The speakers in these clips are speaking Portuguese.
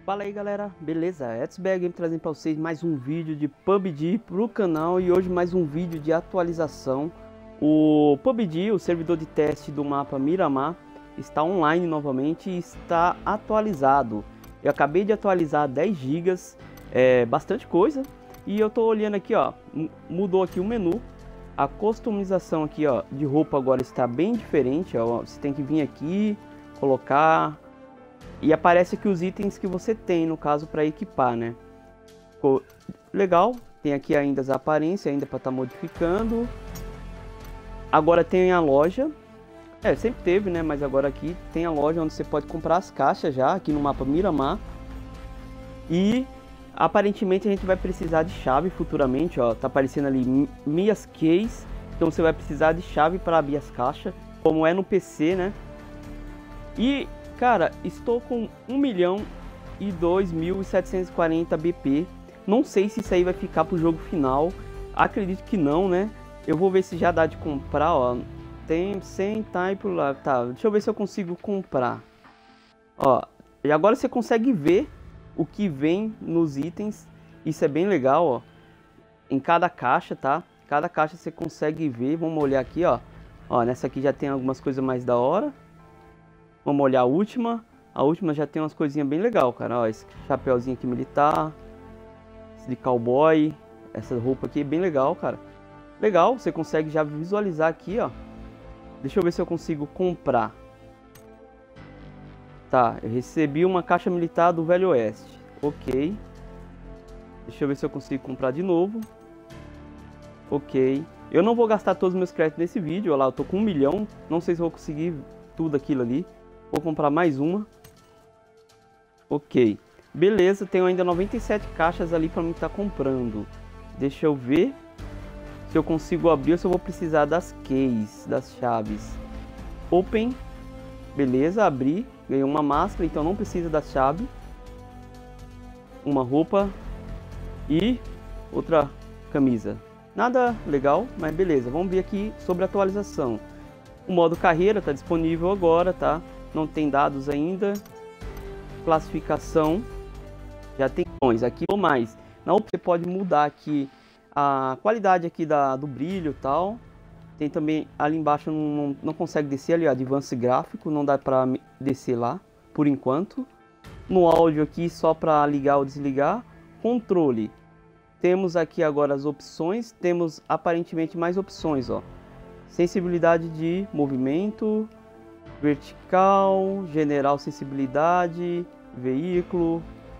Fala aí galera, beleza? Etzberg trazendo para vocês mais um vídeo de PUBG pro canal e hoje mais um vídeo de atualização. O PUBG, o servidor de teste do mapa Miramar, está online novamente e está atualizado. Eu acabei de atualizar 10 GB, bastante coisa. E eu tô olhando aqui, ó, mudou aqui o menu. A customização aqui, ó, de roupa agora está bem diferente, ó. Você tem que vir aqui, colocar e aparece aqui os itens que você tem, no caso, para equipar, né? Ficou legal. Tem aqui ainda as aparências, ainda para estar modificando. Agora tem a loja. Sempre teve, né? Mas agora aqui tem a loja onde você pode comprar as caixas já, aqui no mapa Miramar. E aparentemente a gente vai precisar de chave futuramente, ó. Tá aparecendo ali Mias Keys. Então você vai precisar de chave para abrir as caixas, como é no PC, né? E cara, estou com 1.002.740 BP. Não sei se isso aí vai ficar pro jogo final. Acredito que não, né? Eu vou ver se já dá de comprar, ó. Tem 100 type lá. Tá, deixa eu ver se eu consigo comprar. Ó, e agora você consegue ver o que vem nos itens. Isso é bem legal, ó. Em cada caixa, tá? Cada caixa você consegue ver. Vamos olhar aqui, ó. Ó, nessa aqui já tem algumas coisas mais da hora. Vamos olhar a última. A última já tem umas coisinhas bem legal, cara. Ó, esse chapéuzinho aqui militar. Esse de cowboy. Essa roupa aqui é bem legal, cara. Legal, você consegue já visualizar aqui, ó. Deixa eu ver se eu consigo comprar. Tá, eu recebi uma caixa militar do Velho Oeste. Ok. Deixa eu ver se eu consigo comprar de novo. Ok. Eu não vou gastar todos os meus créditos nesse vídeo. Olha lá, eu tô com 1 milhão. Não sei se eu vou conseguir tudo aquilo ali. Vou comprar mais uma. Ok. Beleza, tenho ainda 97 caixas ali para mim estar comprando. Deixa eu ver se eu consigo abrir ou se eu vou precisar das keys, das chaves. Open. Beleza, abri. Ganhei uma máscara, então não precisa da chave. Uma roupa. E outra camisa. Nada legal, mas beleza. Vamos ver aqui sobre a atualização. O modo carreira está disponível agora, tá? Não tem dados ainda. Classificação. Já tem opções aqui ou mais. Na opção você pode mudar aqui a qualidade aqui do brilho e tal. Tem também ali embaixo, não consegue descer ali, ó, Advanced Gráfico. Não dá para descer lá, por enquanto. No áudio aqui, só para ligar ou desligar. Controle. Temos aqui agora as opções. Temos aparentemente mais opções, ó. Sensibilidade de movimento, vertical, general sensibilidade, veículo,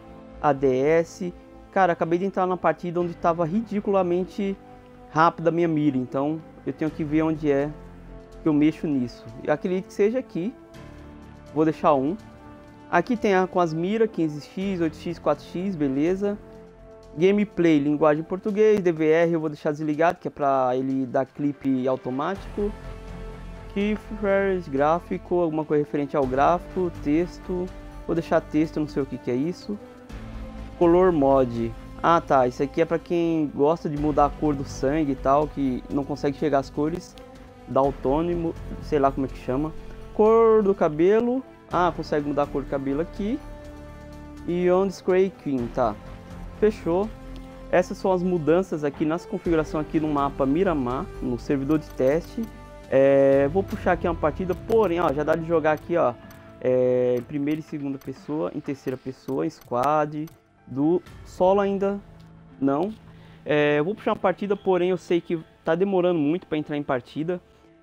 ADS. Cara, acabei de entrar na partida onde estava ridiculamente rápida a minha mira, então eu tenho que ver onde é que eu mexo nisso. Eu acredito que seja aqui. Vou deixar um. Aqui tem com as miras 15x, 8x, 4x, beleza. Gameplay, linguagem português, DVR eu vou deixar desligado, que é para ele dar clipe automático. Keyframes, gráfico, alguma coisa referente ao gráfico, texto. Vou deixar texto, não sei o que é isso. Color mod. Ah tá, isso aqui é para quem gosta de mudar a cor do sangue e tal, que não consegue chegar às cores. Daltônico, sei lá como é que chama. Cor do cabelo. Ah, consegue mudar a cor do cabelo aqui. E on Scray Queen, tá. Fechou. Essas são as mudanças aqui nas configurações aqui no mapa Miramar, no servidor de teste. Vou puxar aqui uma partida, porém, ó, já dá de jogar aqui, ó, em primeira e segunda pessoa, em terceira pessoa, em squad, do solo ainda não. Vou puxar uma partida, porém eu sei que tá demorando muito para entrar em partida.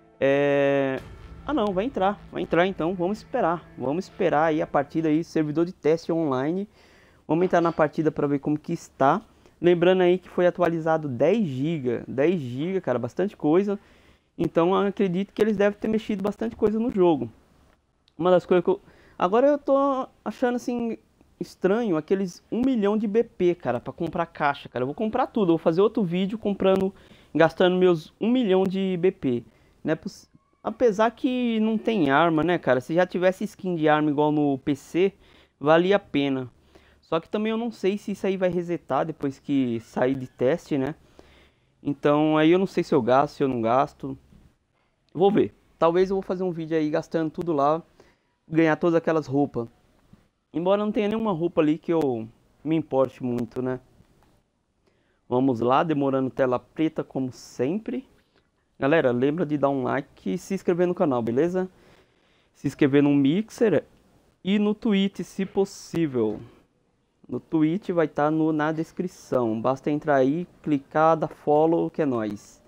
Ah não, vai entrar então, vamos esperar aí a partida aí, servidor de teste online. Vamos entrar na partida para ver como que está. Lembrando aí que foi atualizado 10 GB, cara, bastante coisa. Então eu acredito que eles devem ter mexido bastante coisa no jogo. Uma das coisas que agora eu tô achando assim estranho aqueles 1 milhão de BP, cara, para comprar caixa, cara. Eu vou comprar tudo, eu vou fazer outro vídeo gastando meus 1 milhão de BP, né? Apesar que não tem arma, né, cara? Se já tivesse skin de arma igual no PC, valia a pena. Só que também eu não sei se isso aí vai resetar depois que sair de teste, né? Então aí eu não sei se eu gasto, se eu não gasto. Vou ver. Talvez eu vou fazer um vídeo aí gastando tudo lá. Ganhar todas aquelas roupas Embora não tenha nenhuma roupa ali que eu me importe muito, né? Vamos lá, demorando tela preta como sempre. Galera, lembra de dar um like e se inscrever no canal, beleza? Se inscrever no Mixer e no Twitch, se possível. No Twitch vai estar na descrição. Basta entrar aí, clicar, dar follow, que é nóis.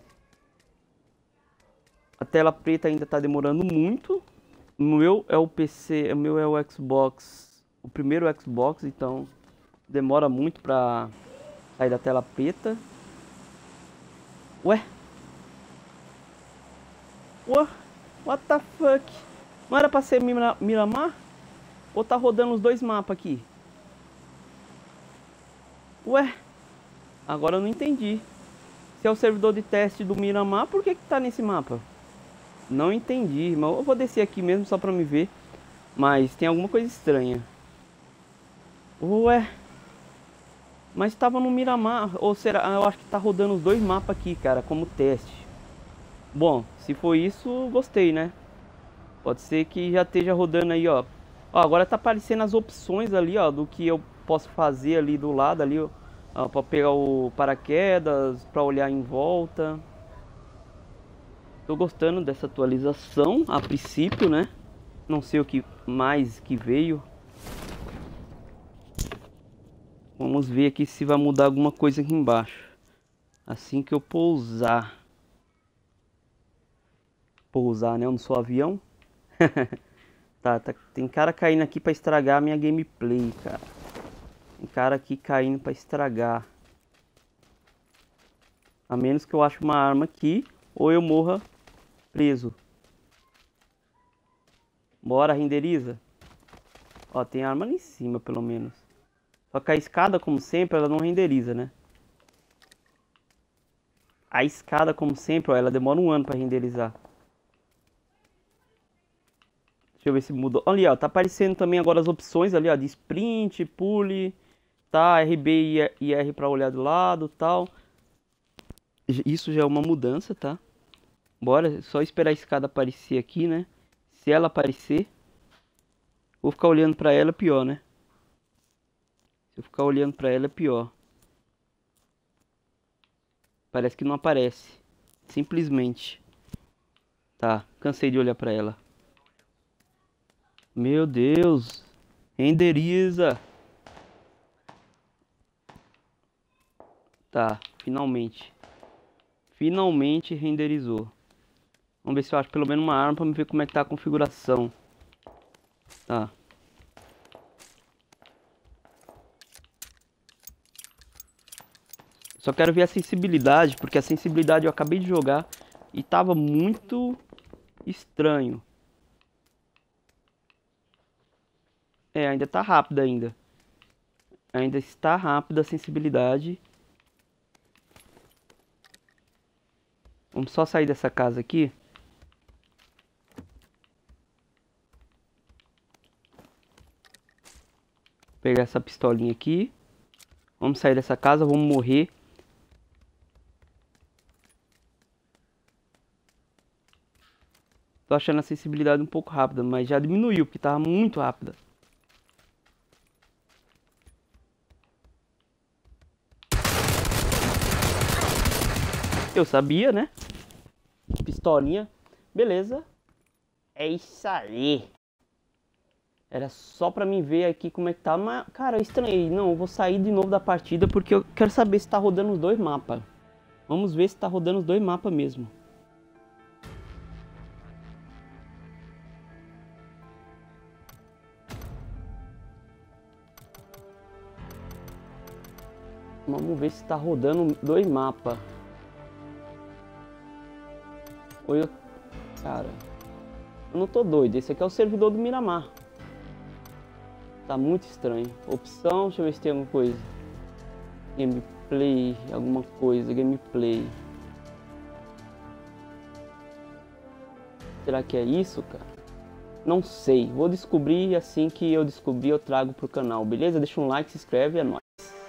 A tela preta ainda está demorando muito. O meu é o PC, o meu é o Xbox, o primeiro Xbox, então demora muito pra sair da tela preta. Ué? What the fuck? Não era pra ser Miramar? Ou tá rodando os dois mapas aqui? Ué? Agora eu não entendi. Se é o servidor de teste do Miramar, por que tá nesse mapa? Não entendi, mas eu vou descer aqui mesmo só pra me ver. Mas tem alguma coisa estranha. Ué? Mas tava no Miramar, ou será? Eu acho que tá rodando os dois mapas aqui, cara, como teste. Bom, se for isso, gostei, né? Pode ser que já esteja rodando aí, ó. Ó, agora tá aparecendo as opções ali, ó, do que eu posso fazer ali do lado ali, ó, para pegar o paraquedas, para olhar em volta. Tô gostando dessa atualização a princípio, né? Não sei o que mais que veio. Vamos ver aqui se vai mudar alguma coisa aqui embaixo. Assim que eu pousar. Pousar, né? Eu não sou avião. Tá, tem cara caindo aqui pra estragar a minha gameplay, cara. Tem cara aqui caindo pra estragar. A menos que eu ache uma arma aqui, ou eu morra preso. Bora, renderiza. Ó, tem arma ali em cima, pelo menos. Só que a escada, como sempre, ela não renderiza, né? A escada, como sempre, ó, ela demora um ano pra renderizar. Deixa eu ver se mudou. Ali, ó, tá aparecendo também agora as opções ali, ó, de sprint, pule, tá, RB e R pra olhar do lado, tal. Isso já é uma mudança, tá? Bora, só esperar a escada aparecer aqui, né? Se ela aparecer, vou ficar olhando pra ela, pior, né? Se eu ficar olhando pra ela, é pior. Parece que não aparece. Simplesmente. Tá, cansei de olhar pra ela. Meu Deus. Renderiza. Tá, finalmente. Finalmente renderizou. Vamos ver se eu acho pelo menos uma arma pra me ver como é que tá a configuração. Tá. Só quero ver a sensibilidade, porque a sensibilidade eu acabei de jogar e tava muito estranho. É, ainda tá rápida ainda. Ainda está rápida a sensibilidade. Vamos só sair dessa casa aqui. Pegar essa pistolinha aqui. Vamos sair dessa casa, vamos morrer. Tô achando a sensibilidade um pouco rápida, mas já diminuiu, porque tava muito rápida. Eu sabia, né? Pistolinha. Beleza. É isso aí. Era só pra mim ver aqui como é que tá. Mas, cara, eu estranhei. Não, eu vou sair de novo da partida porque eu quero saber se tá rodando os dois mapas. Vamos ver se tá rodando os dois mapas mesmo. Vamos ver se tá rodando dois mapas. Ou eu... Cara, eu não tô doido. Esse aqui é o servidor do Miramar. Tá muito estranho. Opção, deixa eu ver se tem alguma coisa. Gameplay, alguma coisa. Gameplay. Será que é isso, cara? Não sei. Vou descobrir e assim que eu descobrir eu trago pro canal, beleza? Deixa um like, se inscreve e é nóis.